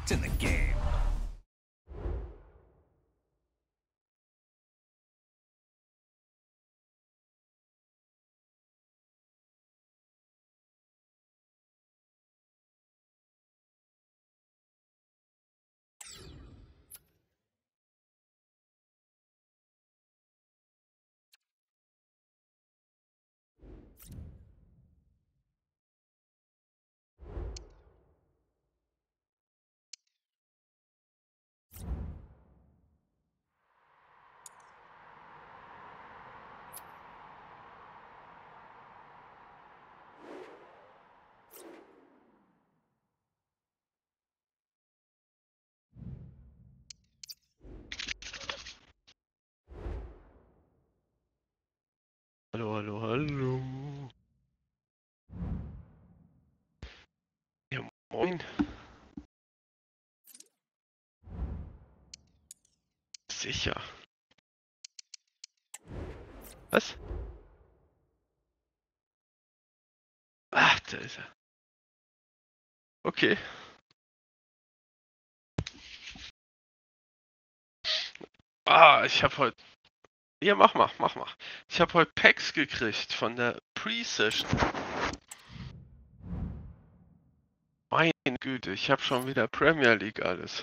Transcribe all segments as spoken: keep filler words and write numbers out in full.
locked in the game. Hallo, hallo, hallo. Ja, moin. Sicher. Was? Ach, da ist er. Okay. Ah, ich hab heute. Ja, mach mal, mach mal. Ich hab heute Packs gekriegt von der Pre-Session. Meine Güte, ich hab schon wieder Premier League alles.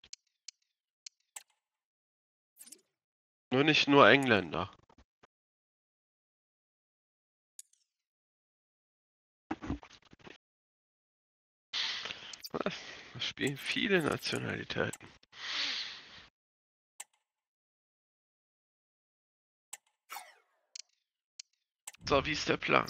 Nur nicht nur Engländer. Was? Da spielen viele Nationalitäten. So, wie ist der Plan?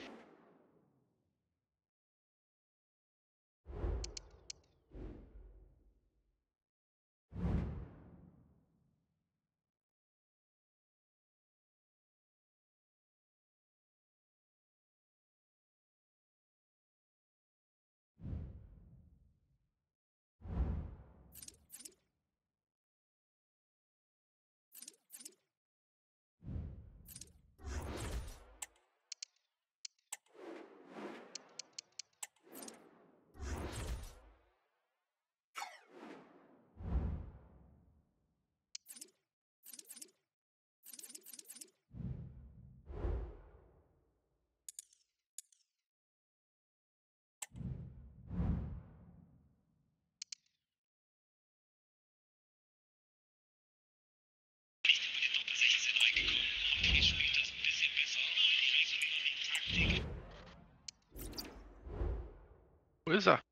Wo ist er?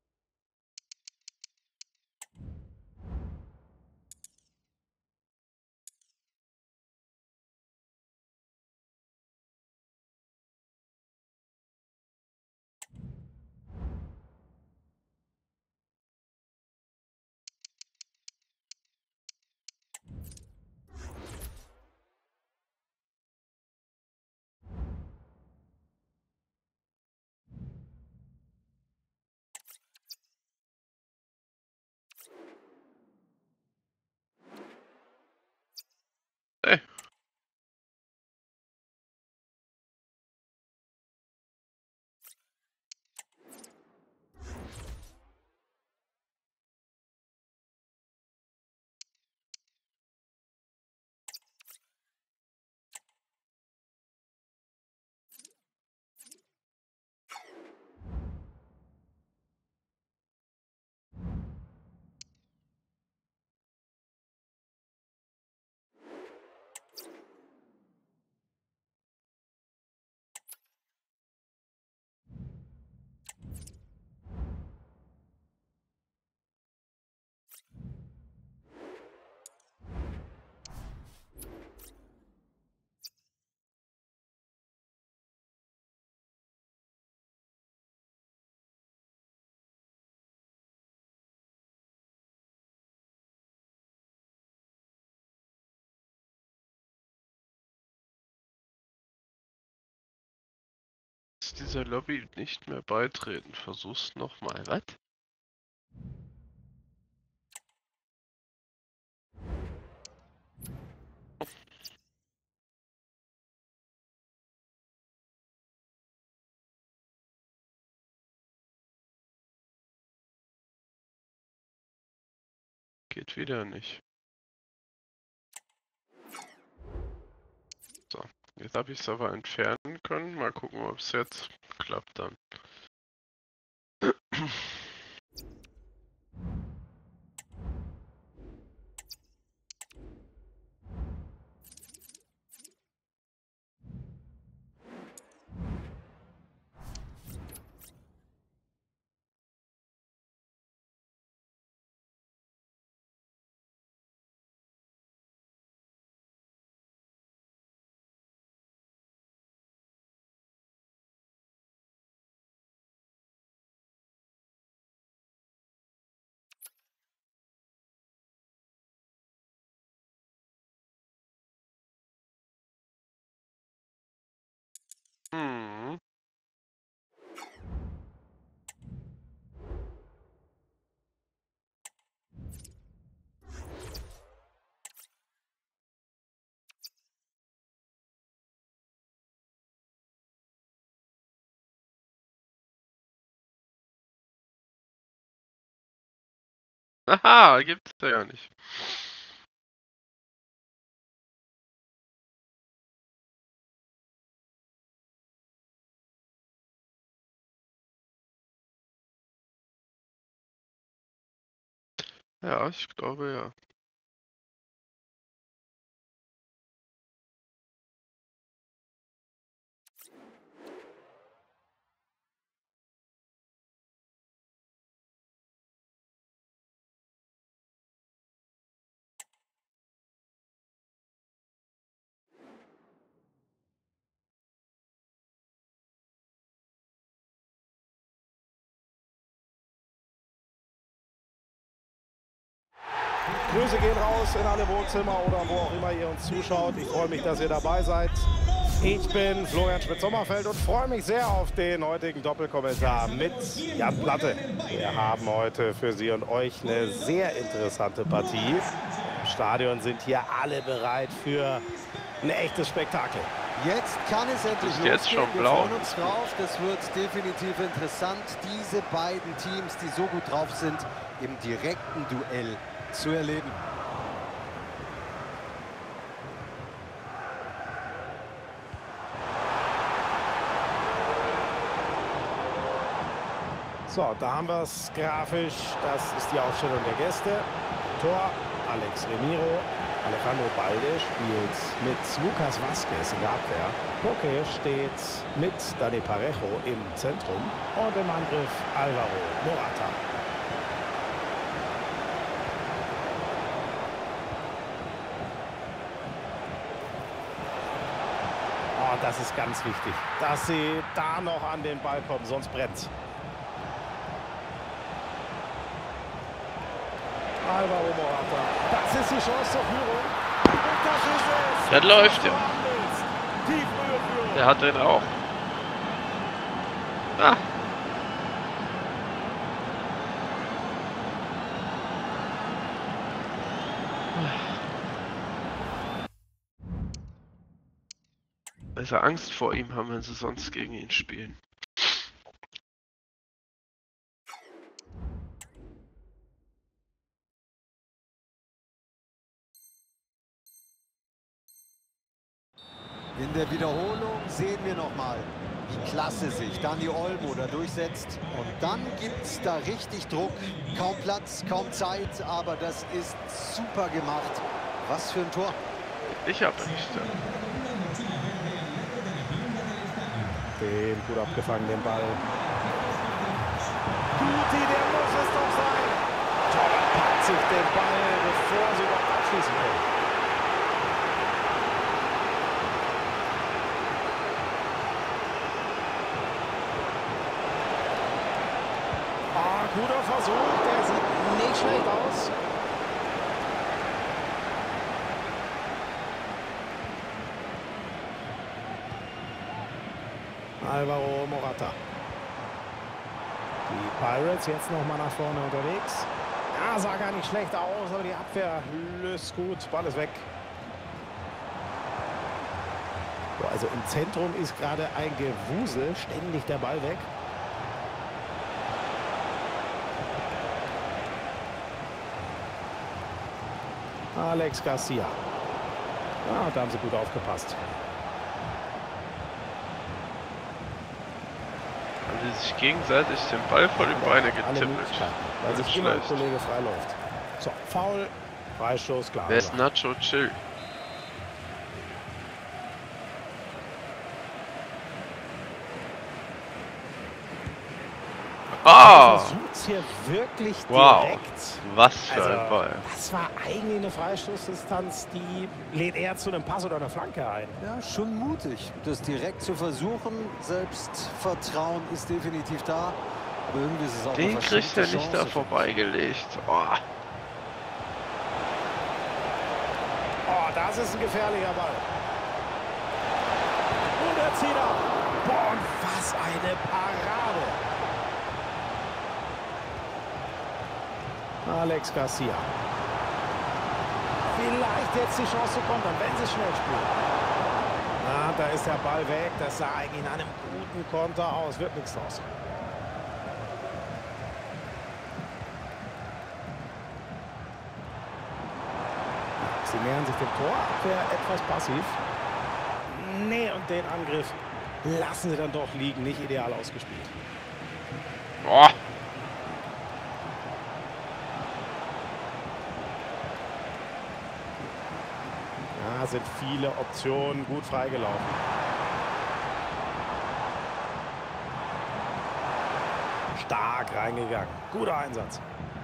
Hey. Dieser Lobby nicht mehr beitreten. Versuch's nochmal. Was? Geht wieder nicht. So, jetzt habe ich es aber entfernen können. Mal gucken, ob es jetzt klappt dann. Hm. Aha, gibt's ja gar nicht. Ja, ich glaube ja. Grüße gehen raus in alle Wohnzimmer oder wo auch immer ihr uns zuschaut. Ich freue mich, dass ihr dabei seid. Ich bin Florian Schmidt-Sommerfeld und freue mich sehr auf den heutigen Doppelkommentar mit Jan Platte. Wir haben heute für Sie und euch eine sehr interessante Partie. Im Stadion sind hier alle bereit für ein echtes Spektakel. Jetzt kann es endlich Ist losgehen. jetzt schon Wir blau. freuen uns drauf. Das wird definitiv interessant, diese beiden Teams, die so gut drauf sind, im direkten Duell zu erleben. So, da haben wir es grafisch. Das ist die Aufstellung der Gäste. Tor Alex Remiro. Alejandro Balde spielt mit Lucas Vazquez in der Abwehr. Koke steht mit Dani Parejo im Zentrum. Und im Angriff Alvaro Morata. Oh, das ist ganz wichtig, dass sie da noch an den Ball kommen, sonst brennt's. Alvaro Morata. Das ist die Chance zur Führung. Und das ist es. Das läuft ja. Die frühe Führung. Der hat den auch. Ah. Weil sie Angst vor ihm haben, wenn sie sonst gegen ihn spielen. In der Wiederholung sehen wir nochmal, wie klasse sich Dani Olmo da durchsetzt. Und dann gibt es da richtig Druck. Kaum Platz, kaum Zeit, aber das ist super gemacht. Was für ein Tor. Ich aber nicht. Ja. Den gut abgefangen, den Ball. Guti, der muss es doch sein. Torwart packt sich den Ball, bevor sie überhaupt abschließen können. Ah, guter Versuch, der sieht nicht schlecht aus. Alvaro Morata. Die Pirates jetzt noch mal nach vorne unterwegs. Ja, sah gar nicht schlecht aus, aber die Abwehr löst gut. Ball ist weg. So, also im Zentrum ist gerade ein Gewusel. Ständig der Ball weg. Alex Garcia. Ah, da haben sie gut aufgepasst. Haben die sich gegenseitig den Ball vor die Beine getippt. Weil sich immer ein Kollege freiläuft. So, Foul, Freistoß, klar. Wer ist Nacho Chill? Ah! Versucht's hier wirklich Wow, direkt. was für Also, ein Ball. das war eigentlich eine Freistoßdistanz, die lädt eher zu einem Pass oder einer Flanke ein. Ja, schon mutig, das direkt zu versuchen. Selbstvertrauen ist definitiv da. Aber irgendwie ist es auch Den eine kriegt er nicht Chance. da vorbeigelegt. Oh. Oh, das ist ein gefährlicher Ball. Und er zieht ab. Boah, und was eine Parade. Alex Garcia. Vielleicht jetzt die Chance zu kontern, wenn sie schnell spielen. Na, da ist der Ball weg. Das sah eigentlich nach einem guten Konter aus. Wird nichts draus. Sie nähern sich dem Tor. Abwehr etwas passiv. Nee, und den Angriff lassen sie dann doch liegen. Nicht ideal ausgespielt. Oh. Ja, sind viele Optionen gut freigelaufen. Stark reingegangen. Guter Einsatz.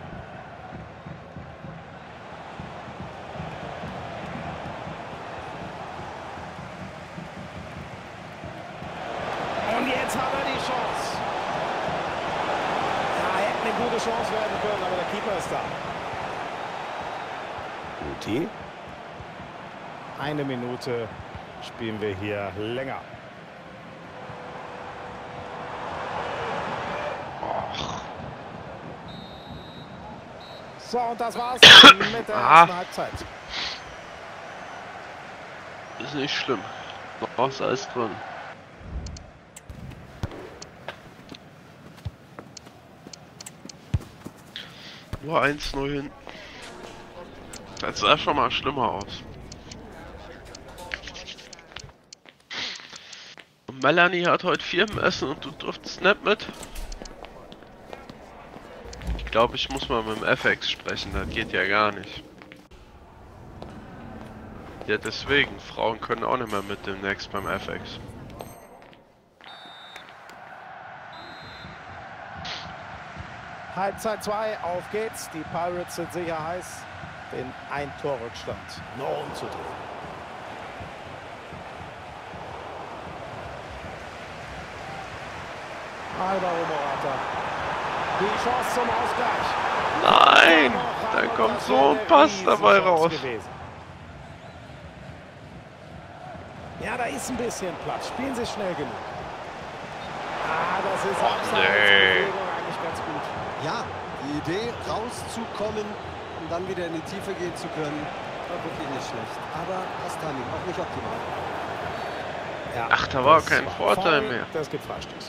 Und jetzt hat er die Chance. Ja, hätte eine gute Chance werden können, aber der Keeper ist da. Guti. Eine Minute spielen wir hier länger. Och. So, und das war's mit der Ah. ersten Halbzeit. Ist nicht schlimm. Noch ist alles drin. Nur eins null hin. Das sah schon mal schlimmer aus. Und Melanie hat heute Firmenessen und du durftest nicht mit. Ich glaube, ich muss mal mit dem F X sprechen, das geht ja gar nicht. Ja, deswegen, Frauen können auch nicht mehr mit demnächst beim F X. Halbzeit zwei, auf geht's. Die Pirates sind sicher heiß, den Ein-Tor-Rückstand noch umzudrehen. Alvaro Morata. Die Chance zum Ausgleich. Nein! Dann kommt so ein Pass dabei raus. Gewesen. Ja, da ist ein bisschen Platz. Spielen Sie schnell genug. Ah, das ist abseits. nee. Bewegung eigentlich ganz gut. Ja, die Idee, rauszukommen und dann wieder in die Tiefe gehen zu können, war wirklich nicht schlecht. Aber das Timing auch nicht optimal. Ja, Ach, da war das kein war Vorteil voll. mehr. Das gibt Freistoß.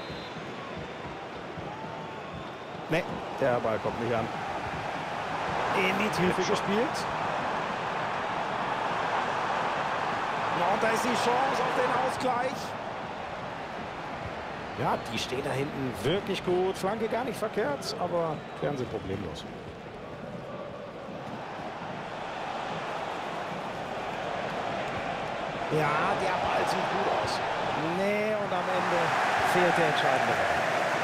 Ne, der Ball kommt nicht an. In die Tiefe gespielt. Ja, und da ist die Chance auf den Ausgleich. Ja, die stehen da hinten wirklich gut. Flanke gar nicht verkehrt, aber klären sie problemlos. Ja, der Ball sieht gut aus. Nee, und am Ende fehlt der entscheidende Ball.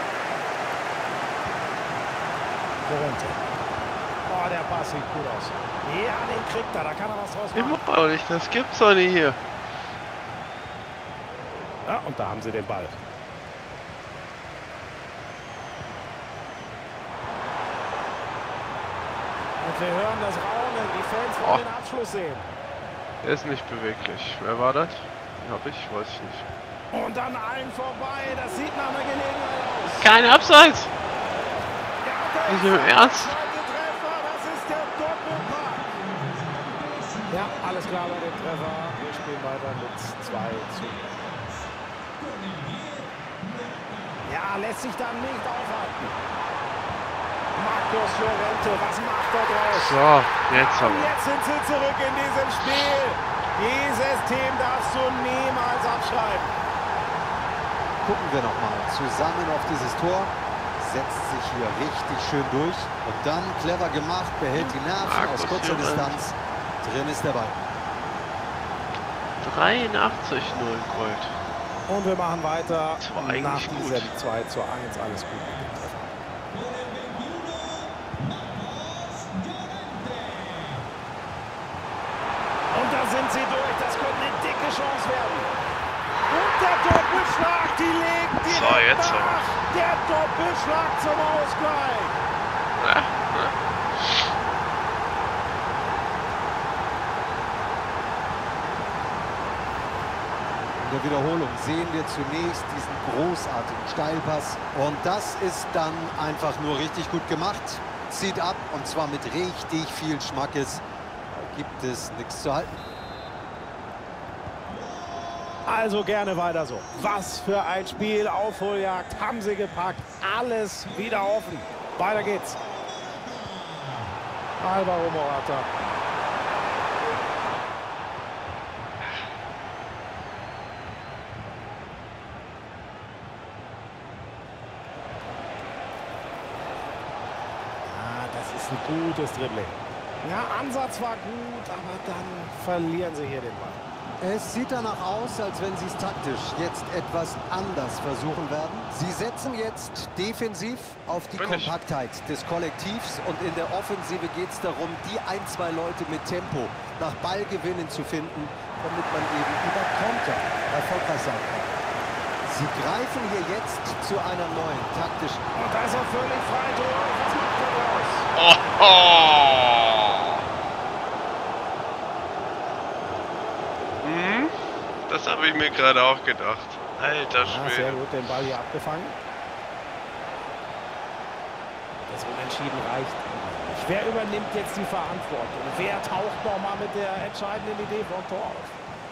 Corrente. Oh, der Pass sieht gut aus. Ja, den kriegt er, da kann er was draus machen. Immer auch nicht, das gibt's doch nicht hier. Ja, und da haben sie den Ball. Und wir hören das Raunen, die Fans wollen Oh. den Abschluss sehen. Er ist nicht beweglich. Wer war das? Hab ich? Weiß ich nicht. Und dann allen vorbei, das sieht nach einer Gelegenheit aus. Kein Abseits! Ja, der Nicht im Ernst? zweite Treffer, das ist der Doppelpack. Ja, alles klar bei dem Treffer. Wir spielen weiter mit zwei zu. Ja, lässt sich dann nicht aufhalten. Marcos Llorente, was macht er draus? So, jetzt Und aber. jetzt sind sie zurück in diesem Spiel. Dieses Team darfst du niemals abschreiben. Gucken wir nochmal zusammen auf dieses Tor. Setzt sich hier richtig schön durch. Und dann clever gemacht, behält die Nerven Marcos aus kurzer Llorente. Distanz. Drin ist der Ball. dreiundachtzig null Gold. Und wir machen weiter Das war nach eigentlich gut. diesem zwei zu eins. Alles gut. Und da sind sie durch. Das könnte eine dicke Chance werden. Und der Doppelschlag, die legt direkt So, jetzt nach. Der Doppelschlag zum Ausgleich. Ja, ja. In der Wiederholung sehen wir zunächst diesen großartigen Steilpass. Und das ist dann einfach nur richtig gut gemacht. Zieht ab und zwar mit richtig viel Schmackes. Da gibt es nichts zu halten. Also gerne weiter so. Was für ein Spiel. Aufholjagd haben sie gepackt. Alles wieder offen. Weiter geht's. Alvaro Morata. Ah, das ist ein gutes Dribbling. Ja, Ansatz war gut, aber dann verlieren sie hier den Ball. Es sieht danach aus, als wenn sie es taktisch jetzt etwas anders versuchen werden. Sie setzen jetzt defensiv auf die Bin ich. Kompaktheit des Kollektivs und in der Offensive geht es darum, die ein, zwei Leute mit Tempo nach Ballgewinnen zu finden, damit man eben über Konter erfolgreich sein kann. Sie greifen hier jetzt zu einer neuen taktischen. Und da ist er völlig frei durch. Was macht er draus? Oh, oh. Hm? Das habe ich mir gerade auch gedacht. Alter Ja, sehr Schwede. gut, den Ball hier abgefangen. Das Unentschieden reicht. Wer übernimmt jetzt die Verantwortung? Wer taucht nochmal mit der entscheidenden Idee vom Tor auf?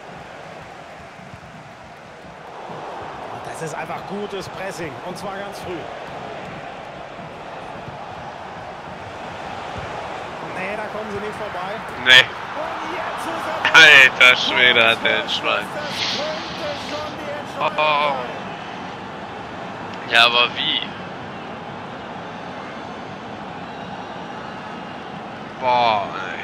Und das ist einfach gutes Pressing. Und zwar ganz früh. Nee, da kommen sie nicht vorbei. Nee. Und jetzt ist er da. Alter Schwede hat der ein Schwein. Das könnte schon die Oh, Entscheidung oh. sein. Ja, aber wie? Boah, ey.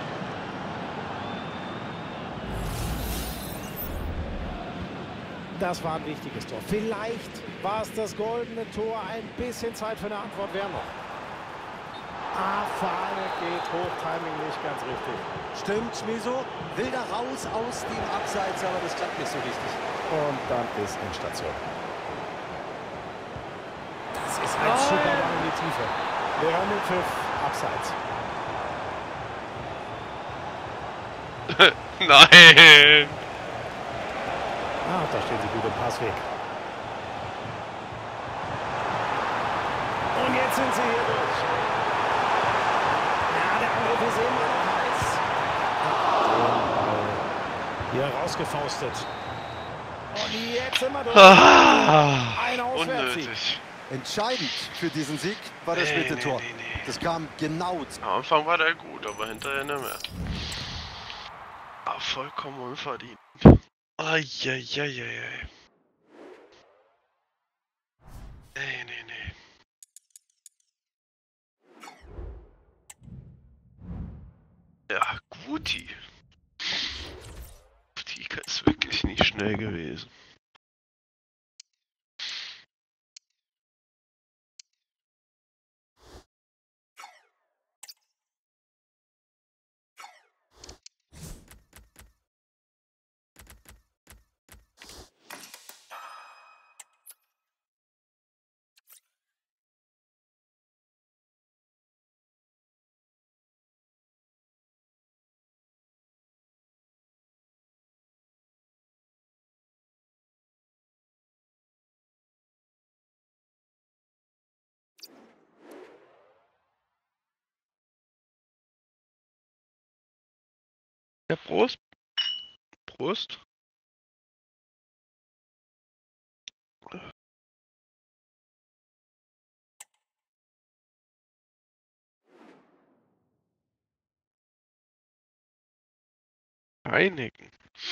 Das war ein wichtiges Tor. Vielleicht war es das goldene Tor. Ein bisschen Zeit für eine Antwort wäre noch. Ah, Fahne geht hoch. Timing nicht ganz richtig. Stimmt, Schmiso will da raus aus dem Abseits, aber das klappt nicht so richtig. Und dann ist Endstation. Das ist ein super Ball in die Tiefe. Wir hören den Pfiff. Abseits. Nein. Ah, da stehen sie gut im Passweg. Und jetzt sind sie hier durch. Ja, der Angriff ist immer noch heiß. Den Ball hier rausgefaustet. Und jetzt sind wir durch. Ah, Ein Auswärtssieg. unnötig. Entscheidend für diesen Sieg war das Nee, späte nee, Tor. nee, nee. Das kam genau. Am Anfang war der gut, aber hinterher nicht mehr. Ah, vollkommen unverdient. Eieieiei. Nee, nee, nee. Ja, Guti. Die ist wirklich nicht schnell gewesen. Ja, Prost. Prost. Einigen.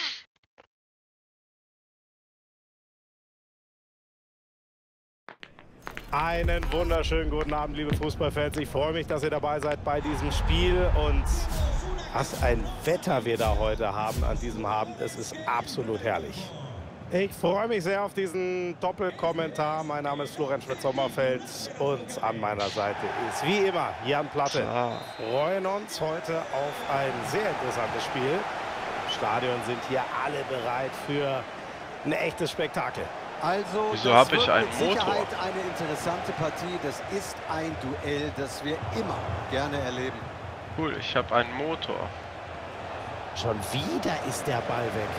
Einen wunderschönen guten Abend, liebe Fußballfans. Ich freue mich, dass ihr dabei seid bei diesem Spiel. Und was ein Wetter wir da heute haben an diesem Abend. Es ist absolut herrlich. Ich freue mich sehr auf diesen Doppelkommentar. Mein Name ist Florian Schmidt-Sommerfeld und an meiner Seite ist wie immer Jan Platte. Ah. Wir freuen uns heute auf ein sehr interessantes Spiel. Im Stadion sind hier alle bereit für ein echtes Spektakel. Also, Wieso das habe ich wird einen mit Motor? Sicherheit eine interessante Partie. Das ist ein Duell, das wir immer gerne erleben. Cool, ich habe einen Motor. Schon wieder ist der Ball weg.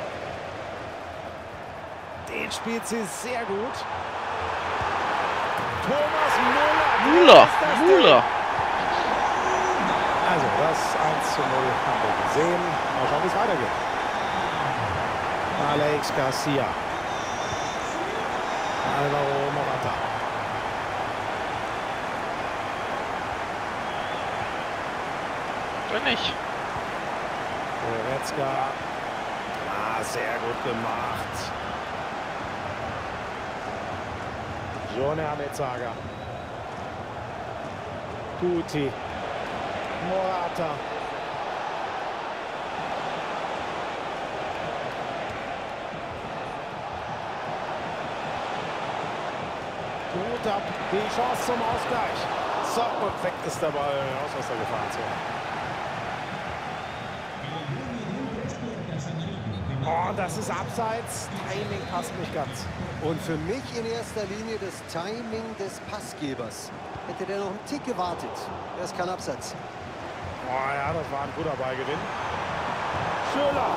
Den spielt sie sehr gut. Thomas Müller. Müller, Ist das Müller. Also das eins zu null haben wir gesehen. Mal schauen, wie es weitergeht. Alex Garcia. Alvaro Morata. Wenn nicht. Goretzka. Ah, sehr gut gemacht. Jone Amezaga. Guti. Morata. Gut ab. Die Chance zum Ausgleich. So, und weg ist der Ball aus aus der Gefahrenzone. Oh, das ist abseits. Timing passt nicht ganz. Und für mich in erster Linie das Timing des Passgebers. Hätte der noch einen Tick gewartet, wäre es kein Abseits. Oh ja, das war ein guter Ballgewinn. Schöler.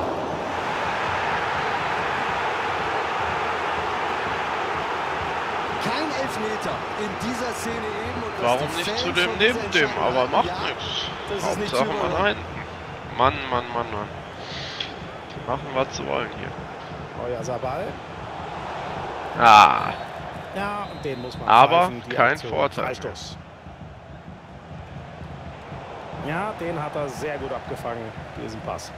Kein Elfmeter in dieser Szene eben. Und Warum nicht zu dem neben dem? Aber macht ja, nichts. das ist nicht Hauptsache zu mal hinten. Mann, Mann, Mann, Mann. Die machen, was sie wollen hier. Euer Sabal. Ah, Ja, und den muss man Aber pfeifen, die kein Aktion. Vorteil. Freistoß. Ja, den hat er sehr gut abgefangen, diesen Pass.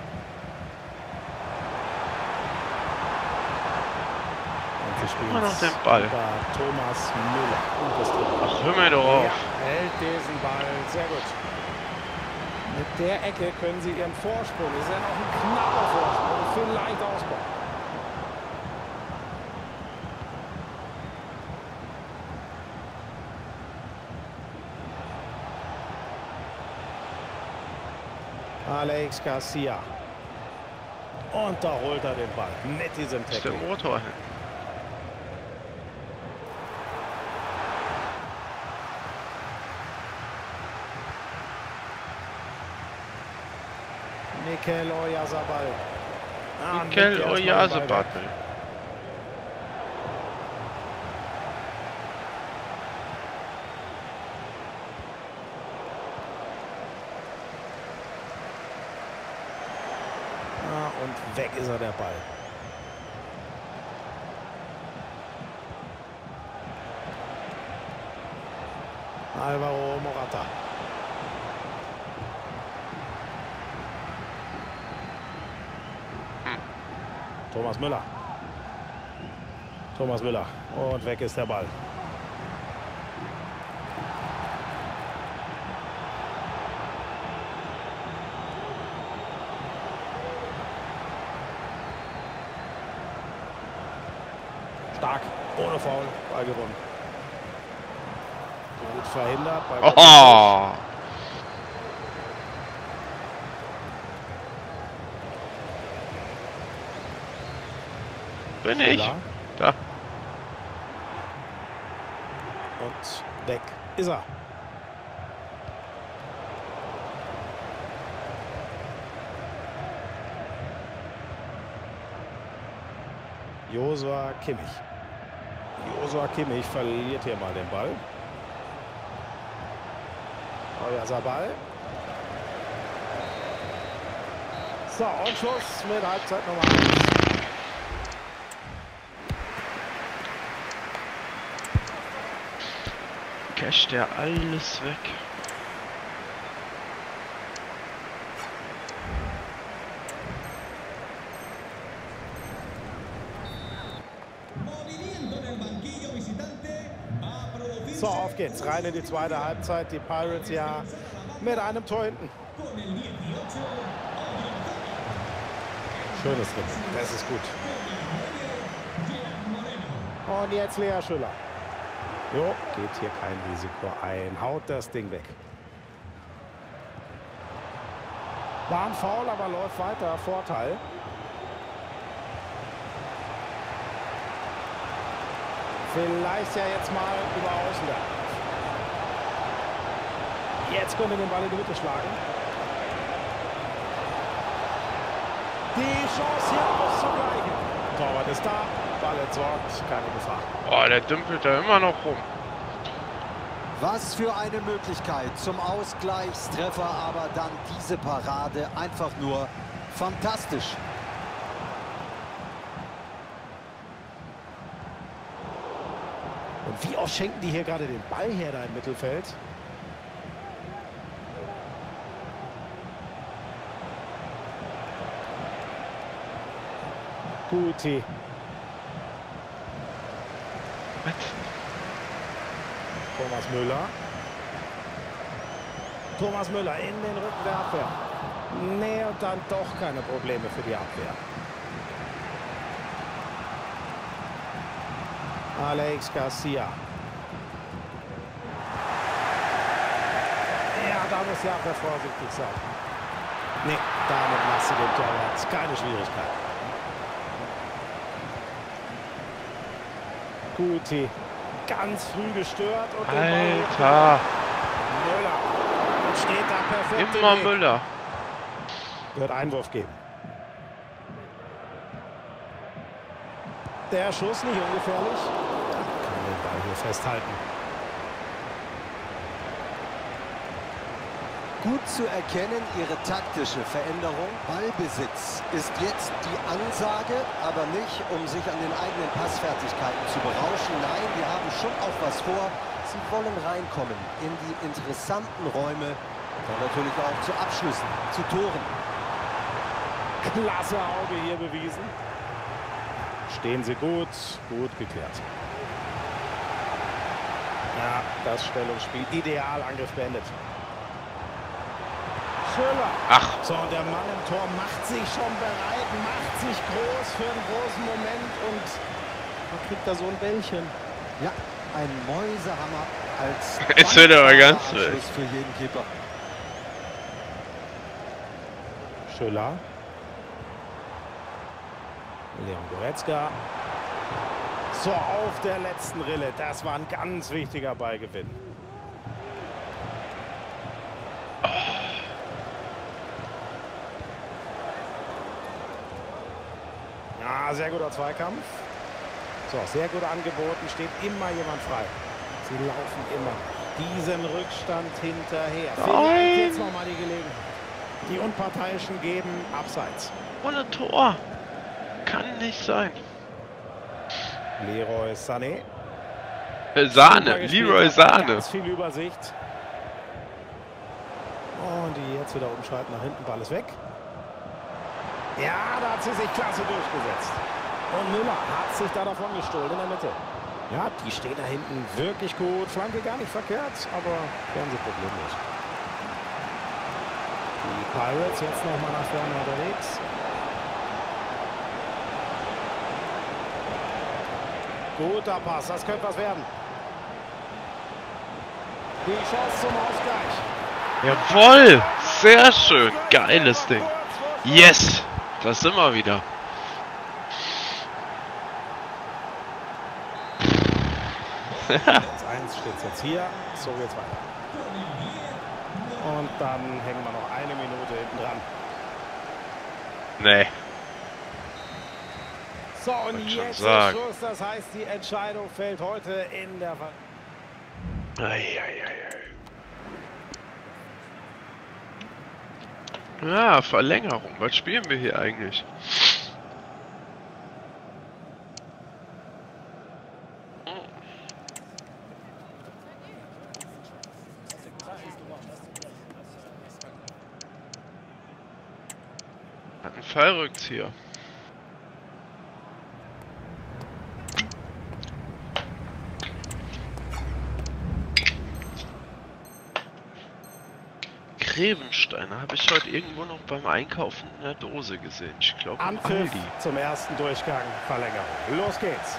Und sie spielen Immer noch den Ball. über Thomas Müller. Gutes Tor. ach, hör mir doch auf. Ja, hält diesen Ball sehr gut. Mit der Ecke können sie ihren Vorsprung, ist ja noch ein knapper Vorsprung, vielleicht ausbauen. Alex Garcia. Und da holt er den Ball mit diesem Ist der Tackle. Motor hin. Mikel Oyarzabal. Ah, Mikel nimmt erstmal den Oyarzabal. Ball weg. Ah, und weg ist er, der Ball. Alvaro Morata. Thomas Müller. Thomas Müller. Und weg ist der Ball. Stark. Ohne Foul. Ball gewonnen. Gut verhindert. Ball Oh! Bin ich? Müller. Da. Und weg ist er. Joshua Kimmich. Joshua Kimmich verliert hier mal den Ball. Oyarzabal. So, und Schluss mit Halbzeit Nummer eins. Casht der alles weg. So, auf geht's. Rein in die zweite Halbzeit. Die Pirates ja mit einem Tor hinten. Schönes Ding. Das ist gut. Und jetzt Lea Schüller. Jo, geht hier kein Risiko ein. Haut das Ding weg. War ein Foul, aber läuft weiter. Vorteil. Vielleicht ja jetzt mal über Außen da. Jetzt können wir den Ball in die Mitte schlagen. Die Chance hier auszugleichen. Torwart ist da. Ball entsorgt. Keine Gefahr. Oh, der dümpelt da immer noch rum. Was für eine Möglichkeit zum Ausgleichstreffer, aber dann diese Parade einfach nur fantastisch. Und wie oft schenken die hier gerade den Ball her da im Mittelfeld? Guti. Thomas Müller. Thomas Müller in den Rücken der Abwehr. Nee, und dann doch keine Probleme für die Abwehr. Alex Garcia. Ja, da muss die Abwehr vorsichtig sein. Nee, damit machst du den Torwart keine Schwierigkeit. Guti. Ganz früh gestört. Und Alter. Müller. Und steht da perfekt. Immer Müller. Wird Einwurf geben. Der Schuss nicht ungefährlich. Kann den Ball hier festhalten. Gut zu erkennen, ihre taktische Veränderung. Ballbesitz ist jetzt die Ansage, aber nicht, um sich an den eigenen Passfertigkeiten zu berauschen. Nein, wir haben schon auch was vor. Sie wollen reinkommen in die interessanten Räume. Und natürlich auch zu Abschlüssen, zu Toren. Klasse Auge hier bewiesen. Stehen sie gut, gut geklärt. Ja, das Stellungsspiel ideal, Angriff beendet. Schöler. Ach. So, und der Mann im Tor macht sich schon bereit, macht sich groß für einen großen Moment und man kriegt da so ein Bällchen. Ja, ein Mäusehammer als Jetzt wird er aber ganz Abschluss für jeden Keeper. Schöler. Leon Goretzka. So, auf der letzten Rille. Das war ein ganz wichtiger Ballgewinn. Ja, sehr guter Zweikampf. So, sehr gut angeboten. Steht immer jemand frei. Sie laufen immer diesen Rückstand hinterher. Vielleicht jetzt nochmal die Gelegenheit. Die Unparteiischen geben Abseits. Ohne Tor. Kann nicht sein. Leroy Sané. Äh, Sahne. Leroy Sahne. Ganz viel Übersicht. Und die jetzt wieder umschalten nach hinten. Ball ist weg. Ja, da hat sie sich klasse durchgesetzt. Und Müller hat sich da davon gestohlen in der Mitte. Ja, die stehen da hinten wirklich gut. Flanke gar nicht verkehrt, aber werden sie problemlos. Die Pirates jetzt nochmal nach vorne unterwegs. Guter Pass, das könnte was werden. Die Chance zum Ausgleich. Jawohl! Sehr schön. Geiles Ding. Yes! Das sind wir wieder. eins steht jetzt hier. So geht's weiter. Und dann hängen wir noch eine Minute hinten dran. Nee. So, und Wollte schon jetzt ist sagen. Schluss. Das heißt, die Entscheidung fällt heute in der Ver Eieiei. Ja, Verlängerung. Was spielen wir hier eigentlich? Hat einen Fallrückzieher. Grevensteiner habe ich heute irgendwo noch beim Einkaufen in der Dose gesehen. Ich glaube, Anpfiff zum ersten Durchgang, Verlängerung. Los geht's.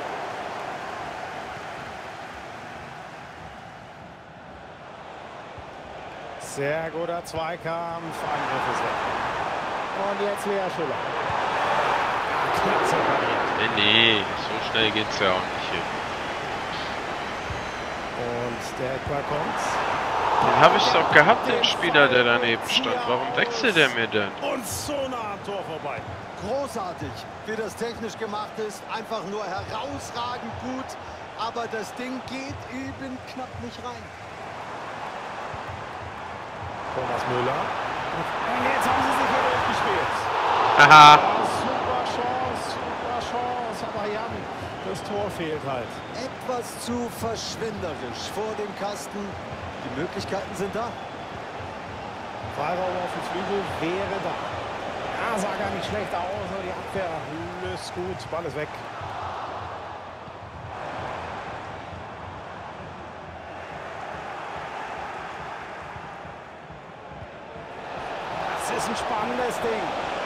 Sehr guter Zweikampf, Angriff ist weg. Und jetzt Lea Schüller. Knapp separiert. Nee, nee, so schnell geht's ja auch nicht hin. Und der Eckball kommt. Den habe ich doch gehabt, den Spieler, der daneben stand. Warum wechselt der mir denn? Und so nah am Tor vorbei. Großartig, wie das technisch gemacht ist. Einfach nur herausragend gut. Aber das Ding geht eben knapp nicht rein. Thomas Müller. Und jetzt haben sie sich hier durchgespielt. Haha. Super Chance, super Chance. Aber Jan, das Tor fehlt halt. Etwas zu verschwenderisch vor dem Kasten. Die Möglichkeiten sind da. Freiraum auf dem Flügel wäre da. Ja, sah gar nicht schlecht aus. Die Abwehr löst gut. Ball ist weg. Das ist ein spannendes Ding.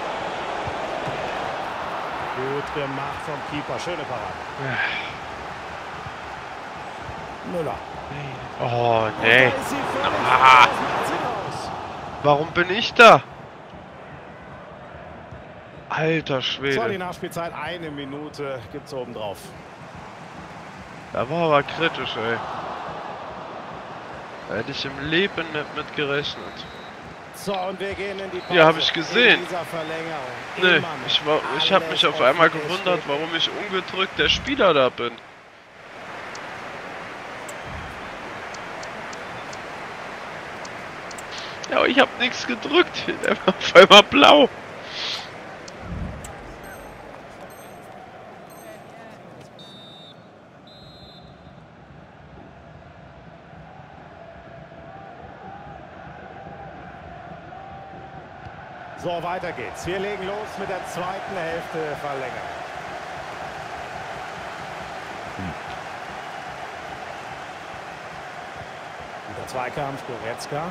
Gut gemacht vom Keeper. Schöne Parade. Müller. Oh, nee. Ah. Warum bin ich da? Alter Schwede. So, die Nachspielzeit. Eine Minute gibt es oben drauf. Da war aber kritisch, ey. Da hätte ich im Leben nicht mit gerechnet. So, und wir gehen in die Pause. Ja, habe ich gesehen. In dieser Verlängerung. Nee, ich, war, ich habe mich auf einmal gewundert, warum ich ungedrückt der Spieler da bin. Ja, aber ich habe nichts gedrückt. Der war auf einmal blau. So, weiter geht's. Wir legen los mit der zweiten Hälfte Verlängerung. Hm. Der Zweikampf, Goretzka.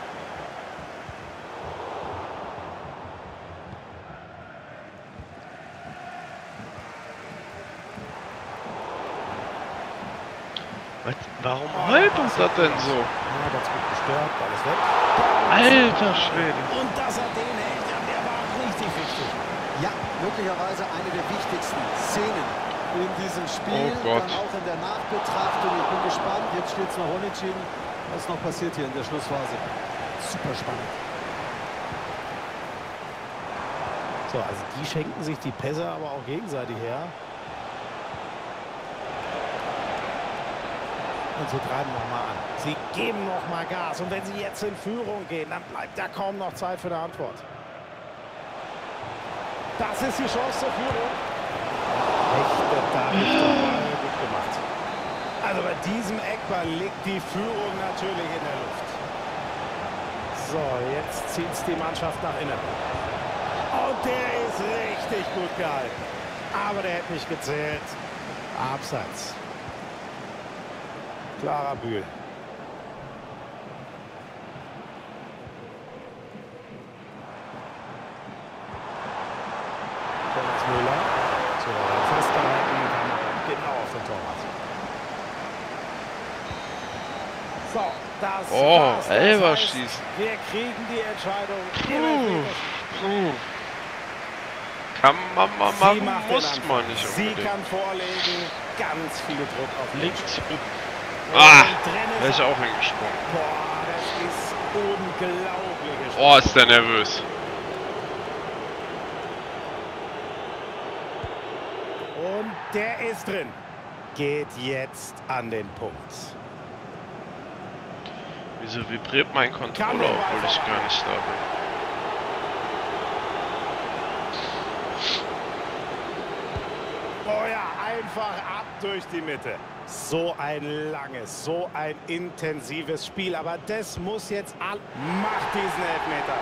Warum holpert das denn so? Ja, ganz gut gestört, alles weg. Alter Schwede. Und dass er den hält, der war richtig wichtig. Ja, möglicherweise eine der wichtigsten Szenen in diesem Spiel. Oh Gott. Dann auch in der Nachbetrachtung. Ich bin gespannt. Jetzt steht es noch unentschieden. Was noch passiert hier in der Schlussphase? Super spannend. So, also die schenken sich die Pässe aber auch gegenseitig her. Und sie treiben nochmal an. Sie geben nochmal Gas. Und wenn sie jetzt in Führung gehen, dann bleibt da kaum noch Zeit für eine Antwort. Das ist die Chance zur Führung. Echtet da nicht dabei. Gut gemacht. Also bei diesem Eckball liegt die Führung natürlich in der Luft. So, jetzt zieht es die Mannschaft nach innen. Und der ist richtig gut gehalten. Aber der hätte nicht gezählt. Abseits. Klarer Bühl. Thomas Müller. So, festgehalten. Genau auf den Torwart. So, das Oh, war's. Das Elfer heißt, schießen. wir kriegen die Entscheidung. Puh, puh. Kann man mal Sie machen, macht den muss Anfang. man nicht Sie unbedingt. kann vorlegen. Ganz viel Druck auf den Links. Spieler. Ah, Und drin ist wäre ich er. auch hingesprungen. Boah, das ist unglaublich. Oh, ist der nervös. Und der ist drin. Geht jetzt an den Punkt. Wieso vibriert mein Controller, obwohl ich gar nicht da bin? Oh ja, einfach ab durch die Mitte. So ein langes, so ein intensives Spiel. Aber das muss jetzt all... Macht diesen Elfmeter.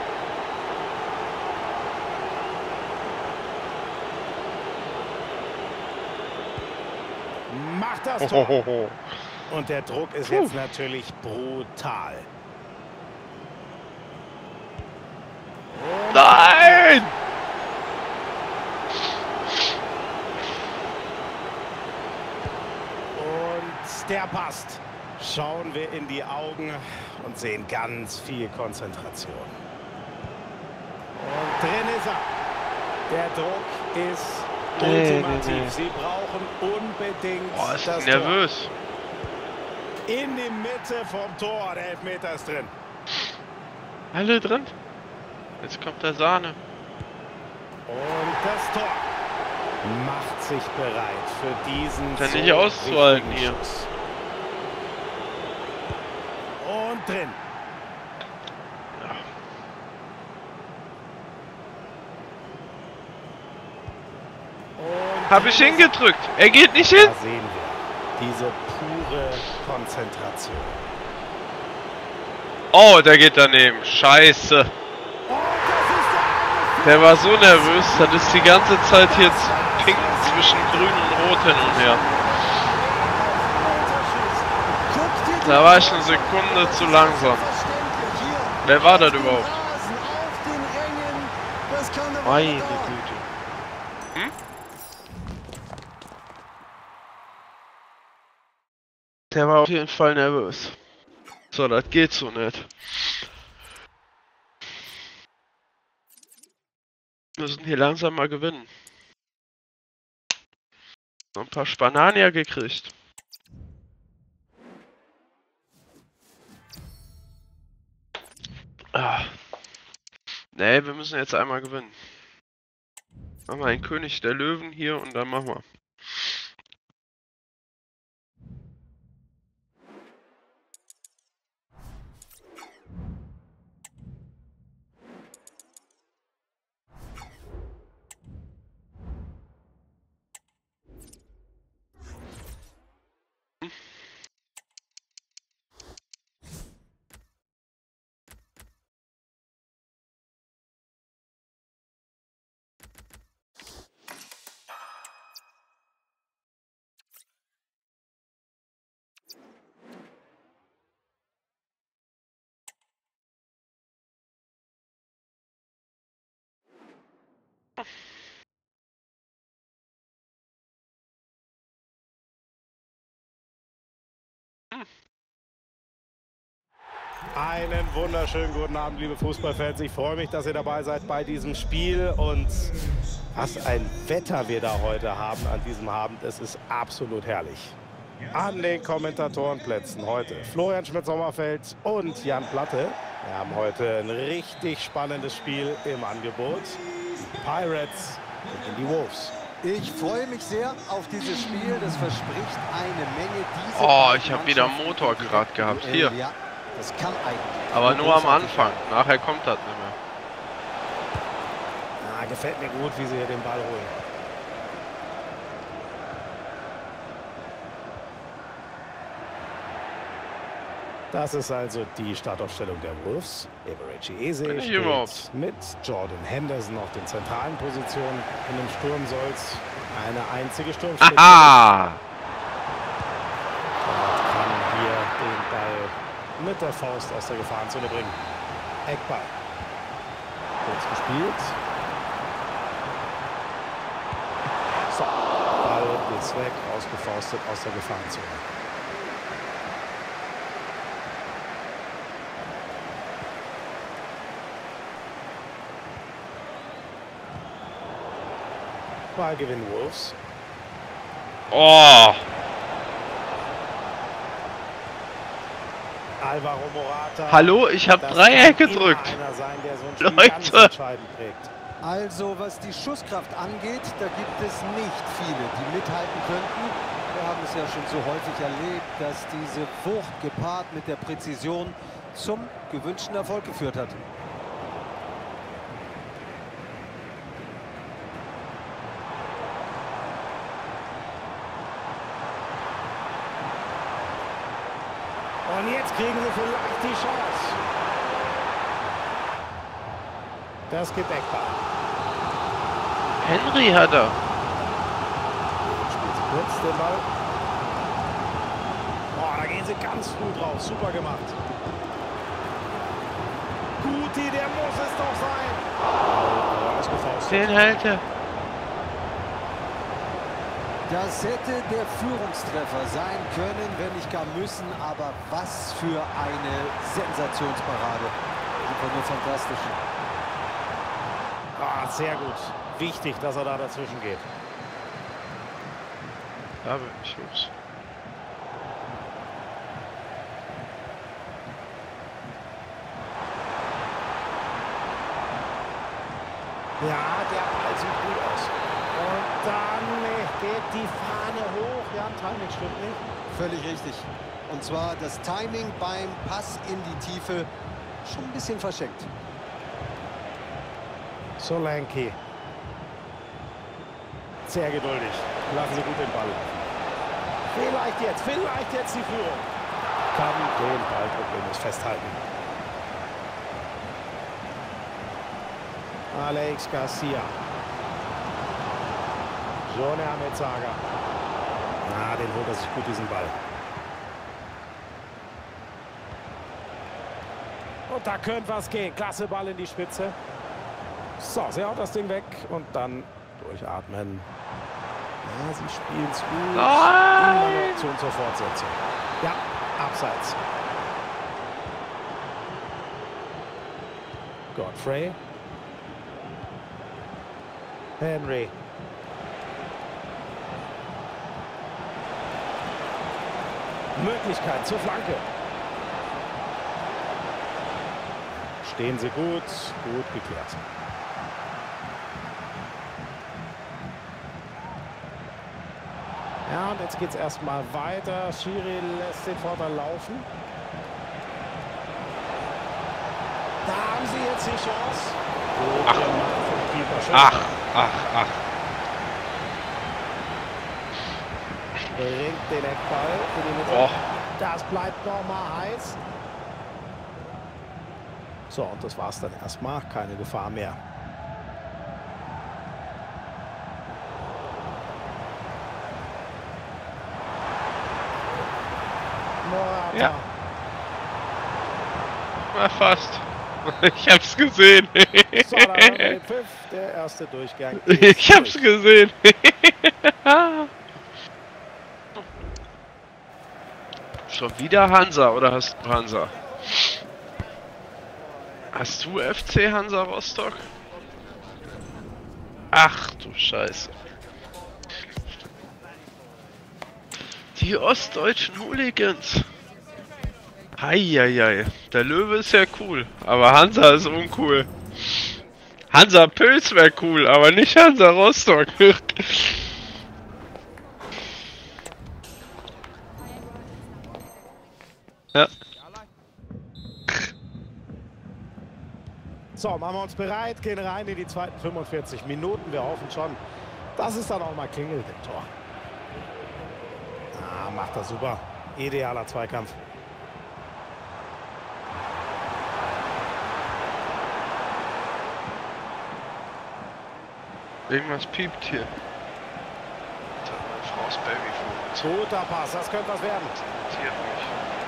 Macht das Tor. Hohoho. Und der Druck ist Puh. jetzt natürlich brutal. der passt. Schauen wir in die Augen und sehen ganz viel Konzentration. Und drin ist er. Der Druck ist Nee, ultimativ. nee, nee. Sie brauchen unbedingt Boah, ist das nervös. Tor. In die Mitte vom Tor. Der Elfmeter ist drin. Alle drin? Jetzt kommt der Sahne. Und das Tor macht sich bereit für diesen Ist ja so nicht auszuhalten wichtigen hier. Schuss. Und drin. Ja. Und Hab ich drin ist hingedrückt. Er geht nicht er. hin. Da sehen wir diese pure Konzentration. Oh, der geht daneben. Scheiße. Und das ist Der war so nervös. Das ist die ganze Zeit jetzt pink zwischen grün und rot hin und her. Da war ich eine Sekunde zu langsam. Wer war das überhaupt? Meine Güte. Hm? Der war auf jeden Fall nervös. So, das geht so nicht. Wir müssen hier langsam mal gewinnen. Noch ein paar Spananier gekriegt. Ah. Nee, wir müssen jetzt einmal gewinnen. Machen wir einen König der Löwen hier und dann machen wir. Einen wunderschönen guten Abend, liebe Fußballfans. Ich freue mich, dass ihr dabei seid bei diesem Spiel. Und was ein Wetter wir da heute haben an diesem Abend. Es ist absolut herrlich. An den Kommentatorenplätzen heute Florian Schmidt-Sommerfeld und Jan Platte. Wir haben heute ein richtig spannendes Spiel im Angebot. Die Pirates gegen die Wolves. Ich freue mich sehr auf dieses Spiel. Das verspricht eine Menge. Diese Oh, ich habe wieder Motor gerade gehabt. Hier. Ja, das kann eigentlich. Aber nur am Anfang. Nachher kommt das nicht mehr. Ah, gefällt mir gut, wie sie hier den Ball holen. Das ist also die Startaufstellung der Wolves. Eberechi Eze Bin ich steht überhaupt? mit Jordan Henderson auf den zentralen Positionen. In dem Sturm soll es eine einzige Sturmspitze. Aha! Und kann hier den Ball mit der Faust aus der Gefahrenzone bringen. Eckball. Kurz gespielt. So, Ball geht's weg, ausgefaustet aus der Gefahrenzone. Ballgewinn Wolves. Oh! Alvaro Morata. Hallo, ich habe Das Dreieck kann gedrückt. immer einer sein, der so ein Spiel Leute. ganz entscheidend prägt. Also, was die Schusskraft angeht, da gibt es nicht viele, die mithalten könnten. Wir haben es ja schon so häufig erlebt, dass diese Wucht gepaart mit der Präzision zum gewünschten Erfolg geführt hat. Und jetzt kriegen sie vielleicht die Chance. Das gibt Eckball. Henry hat er. Spielt sie kurz den Ball. Oh, da gehen sie ganz früh drauf. Super gemacht. Guti, der muss es doch sein. Oh, ausgefaustet. Den hält er. Das hätte der Führungstreffer sein können, wenn nicht gar müssen. Aber was für eine Sensationsparade. Einfach nur fantastisch. Ah, sehr gut. Wichtig, dass er da dazwischen geht. Da bin ich los. Ja, der Ball sieht gut aus. Und dann geht die Fahne hoch. Ja, ein Timing stimmt nicht. Völlig richtig. Und zwar das Timing beim Pass in die Tiefe schon ein bisschen verschenkt. Solanke. Sehr geduldig. Lassen Sie gut den Ball laufen. Vielleicht jetzt, vielleicht jetzt die Führung. Kann den Ball problemlos festhalten. Alex Garcia. Jone Amezaga. Na, den holt er sich gut, diesen Ball. Und da könnte was gehen. Klasse Ball in die Spitze. So, sie haut das Ding weg und dann durchatmen. Ja, sie spielen es gut. Nein! Immer eine Option zur Fortsetzung. Ja, abseits. Godfrey. Henry. Möglichkeit zur Flanke. Stehen sie gut, gut geklärt. Ja, und jetzt geht es erstmal weiter. Schiri lässt den Vorteil laufen. Da haben sie jetzt die Chance. Ach, ach, ach, ach. Bringt den Eckball in die Mitte. Oh. Das bleibt nochmal heiß. So, und das war's dann erstmal. Keine Gefahr mehr. Morata. Ja. Na, fast. Ich hab's gesehen. So, da haben wir den Pfiff. Der erste Durchgang. Ich hab's durch. gesehen. Schon wieder Hansa oder hast du Hansa? Hast du F C Hansa Rostock? Ach du Scheiße. Die ostdeutschen Hooligans. Heieiei. Der Löwe ist ja cool, aber Hansa ist uncool. Hansa Pils wäre cool, aber nicht Hansa Rostock. Ja. So, machen wir uns bereit, gehen rein in die zweiten fünfundvierzig Minuten. Wir hoffen schon, dass es dann auch mal klingelt im Tor. Ah, macht er super. Idealer Zweikampf. Irgendwas piept hier. Das hat meine Frau's Babyfon. Guter Pass, das könnte was werden. Das irritiert mich.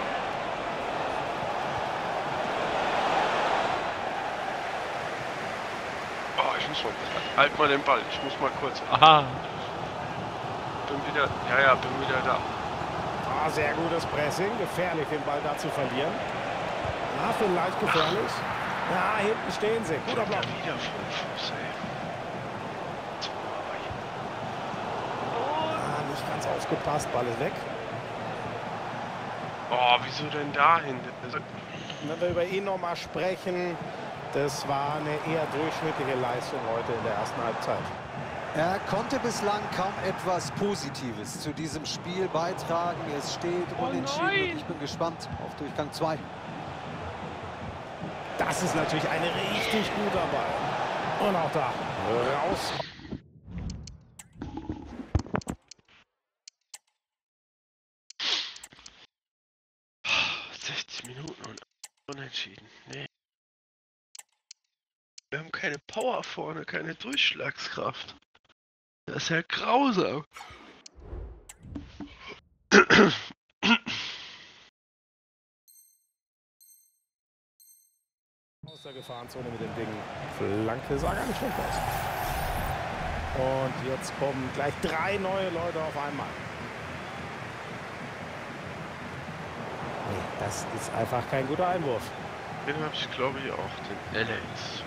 Oh, ich muss mal. Halt mal den Ball, ich muss mal kurz. Aha. Bin wieder. Ja, ja, bin wieder da. Ah, sehr gutes Pressing. Gefährlich, den Ball da zu verlieren. Na, vielleicht gefährlich. Ja, hinten stehen sie. Guter Block. Ja, wieder vom Fuß, ey. Ah, nicht ganz aufgepasst. Ball ist weg. Oh, wieso denn dahin? Also, Wenn wir über ihn noch mal sprechen, das war eine eher durchschnittliche Leistung heute in der ersten Halbzeit. Er konnte bislang kaum etwas Positives zu diesem Spiel beitragen. Es steht Oh unentschieden nein. und ich bin gespannt auf Durchgang zwei. Das ist natürlich ein richtig guter Ball. Und auch da. Raus. sechzig Minuten und unentschieden. Nee. Wir haben keine Power vorne, keine Durchschlagskraft. Das ist ja grausam. Aus der Gefahrenzone mit dem Ding. Flanke sah gar nicht schlecht aus. Und jetzt kommen gleich drei neue Leute auf einmal. Nee, das ist einfach kein guter Einwurf. Den habe ich, glaube ich, auch, den Alex.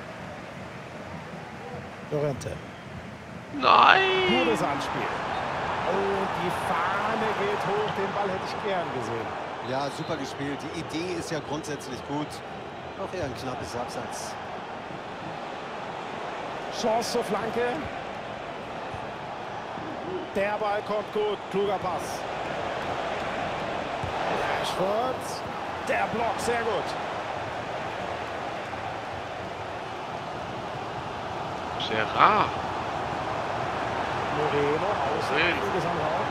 Llorente. Nein! Gutes Anspiel. Und die Fahne geht hoch, den Ball hätte ich gern gesehen. Ja, super gespielt. Die Idee ist ja grundsätzlich gut. Auch eher ein knappes Abseits. Chance zur Flanke. Der Ball kommt gut. Kluger Pass. Rashford. Der Block, sehr gut. Gerard. Moreno, außen, einiges am Raum.